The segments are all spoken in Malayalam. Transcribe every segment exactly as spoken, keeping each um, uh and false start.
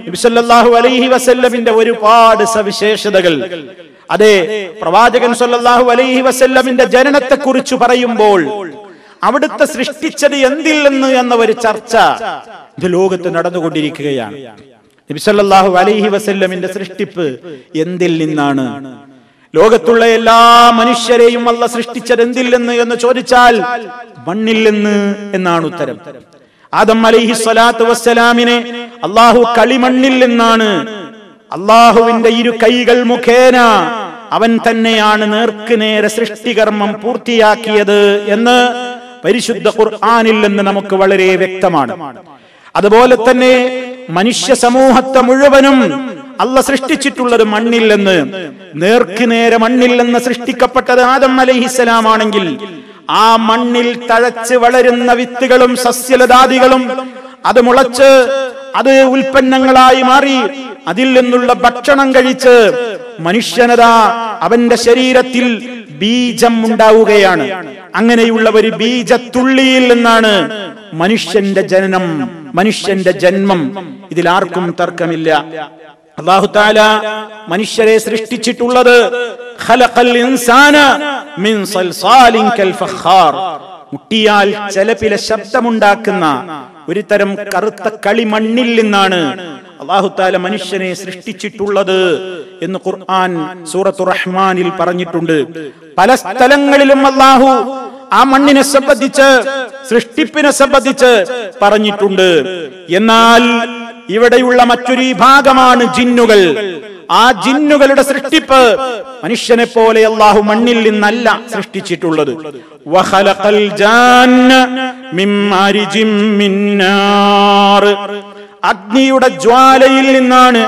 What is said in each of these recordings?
നബി സല്ലല്ലാഹു അലൈഹി വസല്ലമിന്റെ ഒരുപാട് സവിശേഷതകൾ. അതെ, പ്രവാചകൻ സല്ലല്ലാഹു അലൈഹി വസല്ലമിന്റെ ജനനത്തെക്കുറിച്ച് പറയുമ്പോൾ അവിടുത്തെ സൃഷ്ടിച്ചത് എന്തിൽ നിന്ന് എന്ന ഒരു ചർച്ച ഇത് ലോകത്ത് നടന്നുകൊണ്ടിരിക്കുകയാണ്. നബി സല്ലല്ലാഹു അലൈഹി വസല്ലമിന്റെ സൃഷ്ടിപ്പ് എന്തിൽ നിന്നാണ്? ലോകത്തുള്ള എല്ലാ മനുഷ്യരെയും അല്ലാഹു സൃഷ്ടിച്ചത് എന്തിൽ നിന്ന് എന്ന് ചോദിച്ചാൽ മണ്ണിൽ നിന്ന് എന്നാണ് ഉത്തരം. ആദം അലൈഹി സ്വലാത്തു വസ്സലാമിനെ അല്ലാഹു കളിമണ്ണിൽ നിന്നാണ്, അല്ലാഹുവിന്റെ ഇരു കൈകൾ മുഖേന അവൻ തന്നെയാണ് നേർക്ക് നേരെ സൃഷ്ടികർമ്മം പൂർത്തിയാക്കിയത് എന്ന് പരിശുദ്ധ ഖുർആനിൽ നിന്ന് നമുക്ക് വളരെ വ്യക്തമാണ്. അതുപോലെ തന്നെ മനുഷ്യ സമൂഹത്തെ മുഴുവനും അല്ലാഹു സൃഷ്ടിച്ചിട്ടുള്ളത് മണ്ണിൽ നിന്ന്, നേർക്ക് നേരെ മണ്ണിൽ നിന്ന് സൃഷ്ടിക്കപ്പെട്ടത് ആദം അലൈഹിസ്സലാം ആണെങ്കിൽ ആ മണ്ണിൽ തഴച്ച് വളരുന്ന വിത്തുകളും സസ്യലതാദികളും അത് മുളച്ച് അത് ഉൽപ്പന്നങ്ങളായി മാറി അതിൽ നിന്നുള്ള ഭക്ഷണം കഴിച്ച് മനുഷ്യനതാ അവന്റെ ശരീരത്തിൽ ബീജം ഉണ്ടാവുകയാണ്. അങ്ങനെയുള്ള ഒരു ബീജത്തുള്ളിയിൽ നിന്നാണ് മനുഷ്യന്റെ ജനനം, മനുഷ്യന്റെ ജന്മം. ഇതിലാർക്കും തർക്കമില്ല. അല്ലാഹു തആല മനുഷ്യരെ സൃഷ്ടിച്ചിട്ടുള്ളത് ഖലഖൽ ഇൻസാന മിൻ സൽസാലിൻ കൽ ഫഖാർ, മുട്ടിയാൽ ചലപില ശബ്ദമുണ്ടാക്കുന്ന ഒരു തരം കറുത്ത കളിമണ്ണിൽ നിന്നാണ് അല്ലാഹു തആല മനുഷ്യനെ സൃഷ്ടിച്ചിട്ടുള്ളത് എന്ന് ഖുർആൻ സൂറത്തു റഹ്മാനിൽ പറഞ്ഞിട്ടുണ്ട്. പല സ്ഥലങ്ങളിലും അല്ലാഹു ആ മണ്ണിനെ സംബന്ധിച്ച്, സൃഷ്ടിപ്പിനെ സംബന്ധിച്ച് പറഞ്ഞിട്ടുണ്ട്. എന്നാൽ ഇവിടെയുള്ള മറ്റൊരു വിഭാഗമാണ് ജിന്നുകൾ. ആ ജിന്നുകളുടെ സൃഷ്ടിപ്പ് മനുഷ്യനെ പോലെ അല്ലാഹു മണ്ണിൽ നിന്നല്ല സൃഷ്ടിച്ചിട്ടുള്ളത്. വഖലഖൽ ജാന്ന മിൻ മാരിജിൻ മിൻ നാർ, അഗ്നിയുടെ ജ്വാലയിൽ നിന്നാണ്,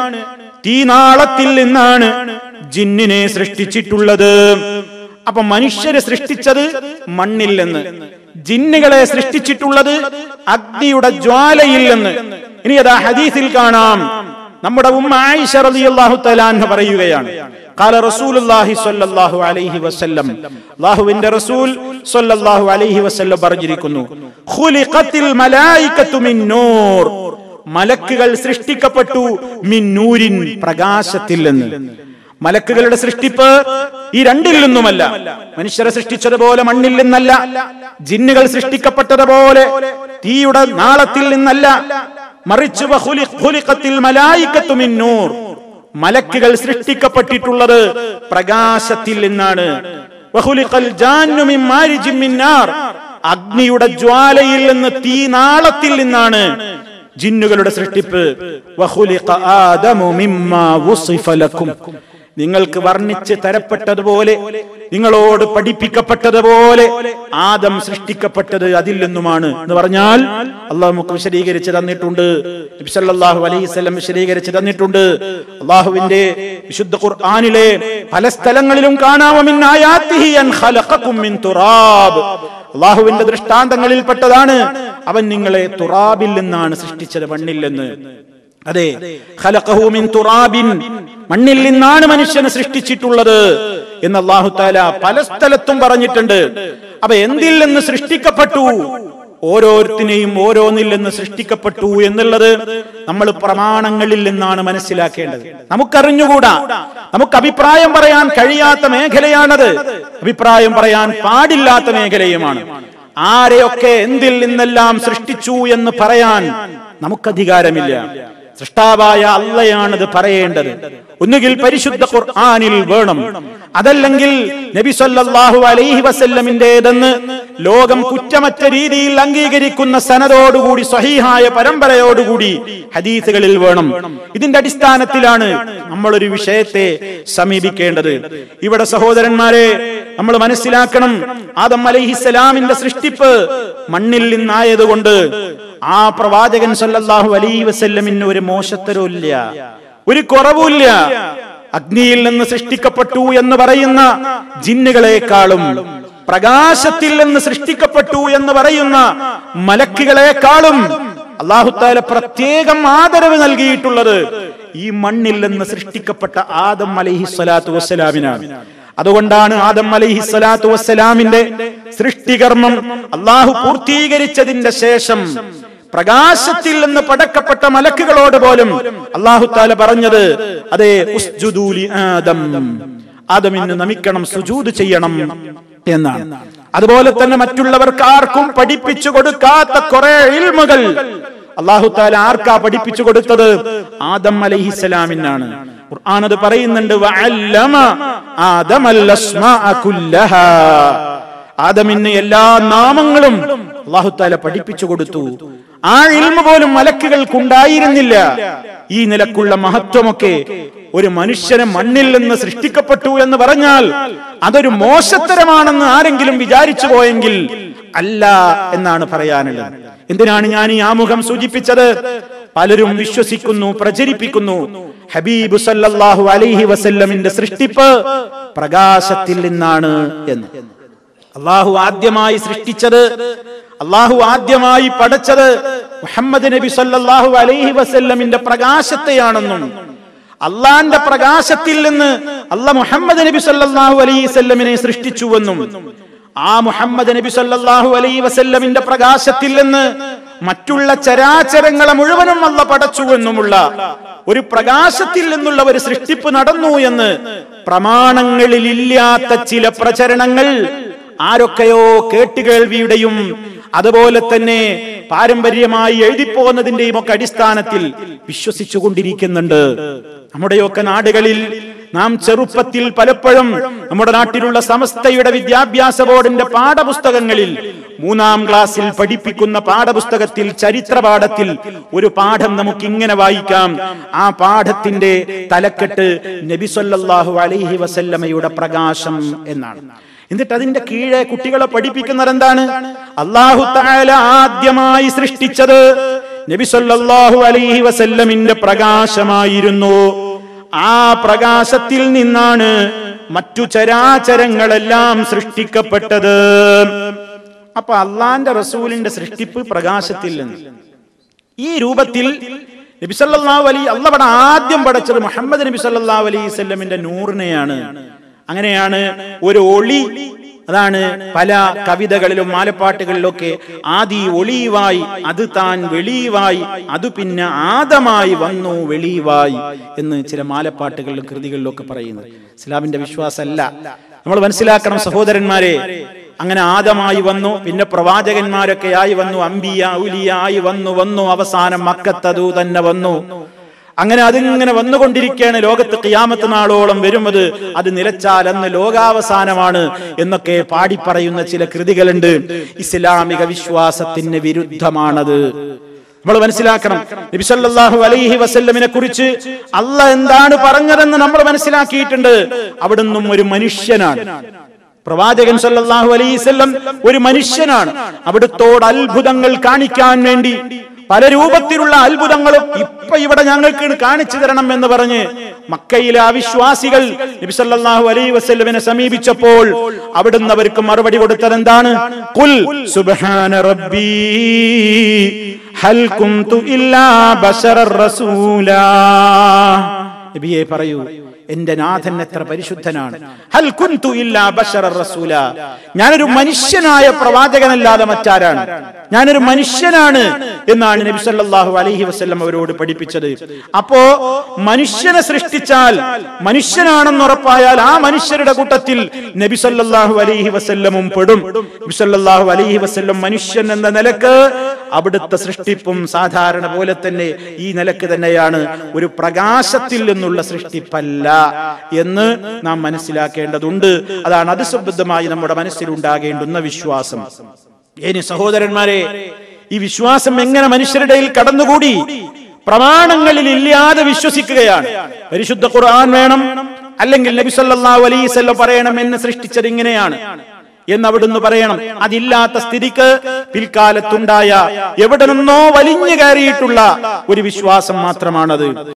തീനാളത്തിൽ നിന്നാണ് ജിന്നിനെ സൃഷ്ടിച്ചിട്ടുള്ളത്. അപ്പൊ മനുഷ്യരെ സൃഷ്ടിച്ചത് മണ്ണിൽ നിന്ന്, ജിന്നുകളെ സൃഷ്ടിച്ചിട്ടുള്ളത് അഗ്നിയുടെ ജ്വാലയിൽ നിന്ന്. ഇനി അതാ ഹദീസിൽ കാണാം, നമ്മുടെ ഉമ്മ ആയിഷ റളിയല്ലാഹു തആല അൻഹ പറയുകയാണ്, ഖാല റസൂലുള്ളാഹി സ്വല്ലല്ലാഹു അലൈഹി വസല്ലം, അല്ലാഹുവിന്റെ റസൂൽ സ്വല്ലല്ലാഹു അലൈഹി വസല്ലം പറഞ്ഞിരിക്കുന്നു, ഖുലിഖത്തിൽ മലായികത്തു മിൻ നൂർ, മലക്കുകൾ സൃഷ്ടിക്കപ്പെട്ടു മിൻ നൂരിൻ, പ്രകാശത്തിൽ നിന്ന്. മലക്കുകളുടെ സൃഷ്ടിപ്പ് ഈ രണ്ടിൽ നിന്നുമല്ല. മനുഷ്യരെ സൃഷ്ടിച്ചതുപോലെ മണ്ണിൽ നിന്നല്ല, ജിന്നുകൾ സൃഷ്ടിക്കപ്പെട്ടതുപോലെ തീയുടെ നാളത്തിൽ നിന്നല്ല, മറിച്ച് ഖുലിഖത്തിൽ മലായികത്തു മിൻ നൂർ, മലക്കുകൾ സൃഷ്ടിക്കപ്പെട്ടിട്ടുള്ളത് പ്രകാശത്തിൽ നിന്നാണ്. വഖുലിഖൽ ജാന്നു മിൻ മാരിജിൻ മിൻ നാർ, അഗ്നിയുടെ ജ്വാലയിൽ നിന്ന്, തീനാളത്തിൽ നിന്നാണ് ജിന്നുകളുടെ സൃഷ്ടിപ്പ്. വഖുലിഖ ആദമു മിമ്മാ വുസിഫ ലക്കും, നിങ്ങൾക്ക് വർണ്ണിച്ച് തരപ്പെട്ടതുപോലെ, നിങ്ങളോട് പഠിപ്പിക്കപ്പെട്ടതുപോലെ ആദം സൃഷ്ടിക്കപ്പെട്ടത് അതിൽ നിന്നുമാണ് എന്ന് പറഞ്ഞാൽ അല്ലാഹു നമുക്ക് വിശദീകരിച്ച് തന്നിട്ടുണ്ട്. നബി സല്ലല്ലാഹു അലൈഹി വസല്ലം വിശദീകരിച്ച് തന്നിട്ടുണ്ട്. അല്ലാഹുവിന്റെ വിശുദ്ധ ഖുർആനിലെ പല സ്ഥലങ്ങളിലും കാണാം, മിൻ ആയാതിഹി അൻ ഖലഖകും മിൻ തുറാബ്, അല്ലാഹുവിന്റെ ദൃഷ്ടാന്തങ്ങളിൽപ്പെട്ടതാണ് അവൻ നിങ്ങളെ തുറാബിൽ നിന്നാണ് സൃഷ്ടിച്ചത്, മണ്ണിൽ നിന്ന്. അതെ, ഖലഖഹു മിൻ തുറാബിൻ, മണ്ണിൽ നിന്നാണ് മനുഷ്യനെ സൃഷ്ടിച്ചിട്ടുള്ളത് എന്ന് അല്ലാഹു തആല പല സ്ഥലത്തും പറഞ്ഞിട്ടുണ്ട്. അപ്പൊ എന്തിൽ നിന്ന് സൃഷ്ടിക്കപ്പെട്ടു? ഓരോരുത്തിനെയും ഓരോന്നിൽ നിന്ന് സൃഷ്ടിക്കപ്പെട്ടു എന്നുള്ളത് നമ്മൾ പ്രമാണങ്ങളിൽ നിന്നാണ് മനസ്സിലാക്കേണ്ടത്. നമുക്കറിഞ്ഞുകൂടാ, നമുക്ക് അഭിപ്രായം പറയാൻ കഴിയാത്ത മേഖലയാണത്, അഭിപ്രായം പറയാൻ പാടില്ലാത്ത മേഖലയുമാണ്. ആരെയൊക്കെ എന്തിൽ നിന്നെല്ലാം സൃഷ്ടിച്ചു എന്ന് പറയാൻ നമുക്കധികാരമില്ല. സൃഷ്ടാവായ അള്ളയാണത് പറയേണ്ടത്. ഒന്നുകിൽ പരിശുദ്ധ ഖുർആനിൽ വേണം, അതല്ലെങ്കിൽ നബി സല്ലല്ലാഹു അലൈഹി വസല്ലമിന്റേതെന്ന് ലോകം കുറ്റമറ്റ രീതിയിൽ അംഗീകരിക്കുന്ന സനദോടുകൂടി, സ്വഹീഹായ പരമ്പരയോടുകൂടി ഹദീസുകളിൽ വേണം. ഇതിന്റെ അടിസ്ഥാനത്തിലാണ് നമ്മളൊരു വിഷയത്തെ സമീപിക്കേണ്ടത്. ഇവിടെ സഹോദരന്മാരെ, നമ്മൾ മനസ്സിലാക്കണം, ആദം അലൈഹിസ്സലാമിന്റെ സൃഷ്ടിപ്പ് മണ്ണിൽ നിന്നായതുകൊണ്ട് ആ പ്രവാചകൻ സല്ലല്ലാഹു അലൈഹി വസല്ലമിന് ഒരു മോശത്തരവുമില്ല, ഒരു കുറവുമില്ല. അഗ്നിയിൽ നിന്ന് സൃഷ്ടിക്കപ്പെട്ടു എന്ന് പറയുന്ന ജിന്നുകളെക്കാളും, പ്രകാശത്തിൽ നിന്ന് സൃഷ്ടിക്കപ്പെട്ടു എന്ന് പറയുന്ന മലക്കുകളെക്കാളും അല്ലാഹു തആല പ്രത്യേകം ആദരവ് നൽകിയിട്ടുള്ളത് ഈ മണ്ണിൽ നിന്ന് സൃഷ്ടിക്കപ്പെട്ട ആദം അലൈഹിസ്സലാത്തു വസ്സലാമിനാണ്. അതുകൊണ്ടാണ് ആദം അലൈഹിസ്സലാത്തു വസ്സലാമിന്റെ സൃഷ്ടികർമ്മം അല്ലാഹു പൂർത്തീകരിച്ചതിന്റെ ശേഷം പ്രകാശത്തിൽ നിന്ന് പടക്കപ്പെട്ട മലക്കുകളോട് പോലും അല്ലാഹു തആല പറഞ്ഞത് അതേ ഉസ്ജുദൂ ലി ആദം, ആദമിന് നമിക്കണം, സുജൂദ് ചെയ്യണം എന്നാണ്. അതുപോലെ തന്നെ മറ്റുള്ളവർക്ക് ആർക്കും പഠിപ്പിച്ചു കൊടുക്കാത്ത കുറെ ഇൽമുകൾ അല്ലാഹു തആല ആർക്കാ പഠിപ്പിച്ചു കൊടുത്തത്? ആദം അലൈഹിസ്സലാമിനാണ്. ഖുർആൻ അത് പറയുന്നുണ്ട്, വഅല്ലമ ആദമൽ അസ്മാഅ കുല്ലഹാ, ആദമിന് എല്ലാ നാമങ്ങളും അല്ലാഹു തആല പഠിപ്പിച്ചു കൊടുത്തു. ആ ഇൽമു പോലും മലക്കുകൾക്കുണ്ടായിരുന്നില്ല. ഈ നിലക്കുള്ള മഹത്വമൊക്കെ ഒരു മനുഷ്യനെ മണ്ണിൽ നിന്ന് സൃഷ്ടിക്കപ്പെട്ടു എന്ന് പറഞ്ഞാൽ അതൊരു മോശത്തരമാണെന്ന് ആരെങ്കിലും വിചാരിച്ചു പോയെങ്കിൽ അല്ല എന്നാണ് പറയാനുള്ളത്. എന്തിനാണ് ഞാൻ ഈ ആമുഖം സൂചിപ്പിച്ചത്? പലരും വിശ്വസിക്കുന്നു, പ്രചരിപ്പിക്കുന്നു ഹബീബ് സല്ലല്ലാഹു അലൈഹി വസല്ലമിന്റെ സൃഷ്ടിപ്പ് പ്രകാശത്തിൽ നിന്നാണ് എന്ന്. അള്ളാഹു ആദ്യമായി സൃഷ്ടിച്ചത്, അള്ളാഹു ആദ്യമായി പടച്ചത് മുഹമ്മദ് നബി സല്ലല്ലാഹു അലൈഹി വസല്ലമിന്റെ പ്രകാശത്തെയാണെന്നും അള്ളാന്റെ പ്രകാശത്തിൽ നിന്ന് അല്ലാഹ് മുഹമ്മദ് നബി സല്ലല്ലാഹു അലൈഹി വസല്ലമിനെ സൃഷ്ടിച്ചുവെന്നും ആ മുഹമ്മദ് നബി സല്ലല്ലാഹു അലൈഹി വസല്ലമിന്റെ പ്രകാശത്തിൽ നിന്ന് മറ്റുള്ള ചരാചരങ്ങളെ മുഴുവനും അല്ലാഹ് പടച്ചുവെന്നുമുള്ള ഒരു പ്രകാശത്തിൽ നിന്നുള്ള ഒരു സൃഷ്ടിപ്പ് നടന്നു എന്ന് പ്രമാണങ്ങളിൽ ഇല്ലാത്ത ചില പ്രചരണങ്ങൾ ആരൊക്കെയോ കേട്ടുകേൾവിയുടെയും അതുപോലെ തന്നെ പാരമ്പര്യമായി എഴുതിപ്പോകുന്നതിന്റെയും ഒക്കെ അടിസ്ഥാനത്തിൽ വിശ്വസിച്ചുകൊണ്ടിരിക്കുന്നുണ്ട്. നമ്മുടെയൊക്കെ നാടുകളിൽ നാം ചെറുപ്പത്തിൽ പലപ്പോഴും നമ്മുടെ നാട്ടിലുള്ള സമസ്തയുടെ വിദ്യാഭ്യാസ ബോർഡിന്റെ പാഠപുസ്തകങ്ങളിൽ മൂന്നാം ക്ലാസ്സിൽ പഠിപ്പിക്കുന്ന പാഠപുസ്തകത്തിൽ ചരിത്ര പാഠത്തിൽ ഒരു പാഠം നമുക്ക് ഇങ്ങനെ വായിക്കാം. ആ പാഠത്തിന്റെ തലക്കെട്ട് നബി സല്ലല്ലാഹു അലൈഹി വസല്ലമയുടെ പ്രകാശം എന്നാണ്. എന്നിട്ട് അതിന്റെ കീഴെ കുട്ടികളെ പഠിപ്പിക്കുന്നത് എന്താണ്? അല്ലാഹു തആല ആദ്യമായി സൃഷ്ടിച്ചത് നബി സല്ലല്ലാഹു അലൈഹി വസല്ലമിന്റെ പ്രകാശമായിരുന്നു. ആ പ്രകാശത്തിൽ നിന്നാണ് മറ്റു ചരാചരങ്ങളെല്ലാം സൃഷ്ടിക്കപ്പെട്ടത്. അപ്പൊ അള്ളാന്റെ റസൂലിന്റെ സൃഷ്ടിപ്പ് പ്രകാശത്തിൽ നിന്ന്. ഈ രൂപത്തിൽ നബി സല്ലല്ലാഹു അലൈഹി അല്ലാഹു ഇവിടെ ആദ്യം പടച്ചത് മുഹമ്മദ് നബി സല്ലല്ലാഹു അലൈഹി വസല്ലമിന്റെ നൂറിനെയാണ്. അങ്ങനെയാണ് ഒരു ഒളി, അതാണ് പല കവിതകളിലും മാലപ്പാട്ടുകളിലൊക്കെ ആദി ഒളിവായി അത് താൻ വെളിവായി അത് പിന്നെ ആദമായി വന്നു വെളിവായി എന്ന് ചില മാലപ്പാട്ടുകളിലും കൃതികളിലും ഒക്കെ പറയുന്നത് ഇസ്ലാമിന്റെ വിശ്വാസമല്ല. നമ്മൾ മനസ്സിലാക്കണം സഹോദരന്മാരെ. അങ്ങനെ ആദമായി വന്നു, പിന്നെ പ്രവാചകന്മാരൊക്കെ ആയി വന്നു, അംബിയ ഔലിയ ആയി വന്നു വന്നു അവസാനം മക്കത്തതു തന്നെ വന്നു. അങ്ങനെ അതിങ്ങനെ വന്നുകൊണ്ടിരിക്കുകയാണ്. ലോകത്ത് ഖിയാമത്ത് നാളോളം വരുന്നത് അത് നിലച്ചാൽ അന്ന് ലോകാവസാനമാണ് എന്നൊക്കെ പാടിപ്പറയുന്ന ചില കൃതികളുണ്ട്. ഇസ്ലാമിക വിശ്വാസത്തിന് വിരുദ്ധമാണത്. നമ്മൾ മനസ്സിലാക്കണം. നബി സല്ലല്ലാഹു അലൈഹി വസല്ലമിനെ കുറിച്ച് അല്ലാഹ് എന്താണ് പറഞ്ഞതെന്ന് നമ്മൾ മനസ്സിലാക്കിയിട്ടുണ്ട്. അവിടുന്നും ഒരു മനുഷ്യനാണ്. പ്രവാചകൻ സല്ലല്ലാഹു അലൈഹി വസല്ലം ഒരു മനുഷ്യനാണ്. അവിടുത്തോട് അത്ഭുതങ്ങൾ കാണിക്കാൻ വേണ്ടി പല രൂപത്തിലുള്ള അത്ഭുതങ്ങളും ഇപ്പൊ ഇവിടെ ഞങ്ങൾക്ക് കാണിച്ചു തരണം എന്ന് പറഞ്ഞ് മക്കയിലെ അവിശ്വാസികൾ നബി സല്ലല്ലാഹു അലൈഹി വസല്ലമിനെ സമീപിച്ചപ്പോൾ അവിടുന്ന് അവർക്ക് മറുപടി കൊടുത്തത് എന്താണ്? ഖുൽ സുബ്ഹാന റബ്ബി ഹൽ കുന്തു ഇല്ലാ ബശറർ റസൂലാ. നബിയെ പറയൂ, എന്റെ നാഥൻ എത്ര പരിശുദ്ധനാണ്. ഹൽ കുന്തു ഇല്ലാ ബശറർ റസൂലാ, ഞാനൊരു മനുഷ്യനായ പ്രവാചകനല്ലാതെ മറ്റാരാണ്? ഞാനൊരു മനുഷ്യനാണ് എന്നാണ് നബി സല്ലല്ലാഹു അലൈഹി വസല്ലം അവരോട് പഠിപ്പിച്ചത്. അപ്പോ മനുഷ്യനെ സൃഷ്ടിച്ചാൽ മനുഷ്യനാണെന്ന് ഉറപ്പായാൽ ആ മനുഷ്യരുടെ കൂട്ടത്തിൽ നബി സല്ലല്ലാഹു അലൈഹി വസല്ലമും പെടും. നബി സല്ലല്ലാഹു അലൈഹി വസല്ലം മനുഷ്യൻ എന്ന നിലക്ക് അവിടുത്തെ സൃഷ്ടിപ്പും സാധാരണ പോലെ തന്നെ ഈ നിലക്ക് തന്നെയാണ്. ഒരു പ്രകാശത്തിൽ നിന്നുള്ള സൃഷ്ടിപ്പല്ല എന്ന് നാം മനസ്സിലാക്കേണ്ടതുണ്ട്. അതാണ് അതിശുദ്ധമായി നമ്മുടെ മനസ്സിലുണ്ടാകേണ്ടുന്ന വിശ്വാസം. ഇനി സഹോദരന്മാരെ, ഈ വിശ്വാസം എങ്ങനെ മനുഷ്യരുടെ കടന്നുകൂടി? പ്രമാണങ്ങളിൽ ഇല്ലാതെ വിശ്വസിക്കുകയാണ്. പരിശുദ്ധ ഖുർആൻ വേണം, അല്ലെങ്കിൽ നബി സല്ലല്ലാഹു അലൈഹി വസല്ലം പറയണം എന്നെ സൃഷ്ടിച്ചത് ഇങ്ങനെയാണ് എന്ന് അവിടുന്ന് പറയണം. അതില്ലാത്ത സ്ഥിതിക്ക് പിൽക്കാലത്തുണ്ടായ എവിടെ നിന്നോ വലിഞ്ഞു കയറിയിട്ടുള്ള ഒരു വിശ്വാസം മാത്രമാണത്.